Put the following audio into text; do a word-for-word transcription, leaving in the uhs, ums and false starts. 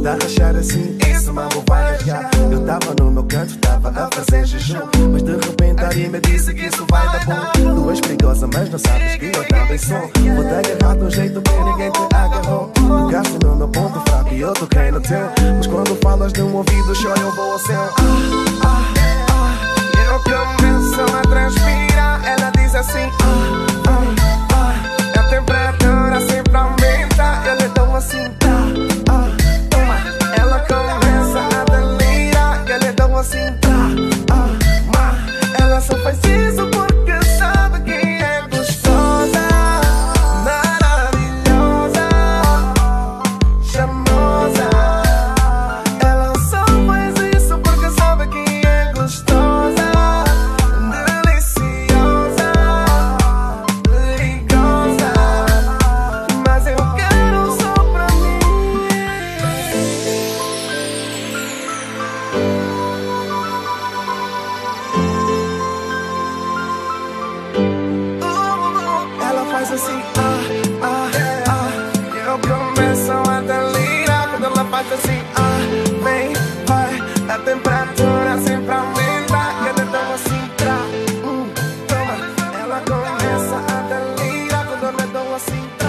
Tá rachar assim, isso mambo vai rasgar. Eu tava no meu canto, tava a fazer jejum, mas de repente a me disse que isso vai dar bom. Tu és perigosa, mas não sabes que eu também sou. Vou te agarrar de um jeito que ninguém te agarrou. Tocaste no meu ponto fraco e eu toquei no teu, mas quando falas de um ouvido só eu vou ao céu. Ah, ah, ah. Eu começo a transpirar. Ela diz assim, ah, ah, ah. A temperatura sempre aumenta. Eu lhe dou assim, tá, ah, toma. Ela começa a delirar. Eu lhe dou assim, tá, ah, ma. Ela só faz isso porque sabe que é gostosa, maravilhosa, charmosa. Ela só faz isso porque sabe que é gostosa, deliciosa, perigosa. Mas eu quero só pra mim. Ela faz assim, ah, ah, ah. Eu começo a delirar quando ela faz assim, ah, vem, vai. A temperatura sempre aumenta. Eu lhe dou assim, tra, hum, toma. Ela começa a delirar quando eu lhe dou assim,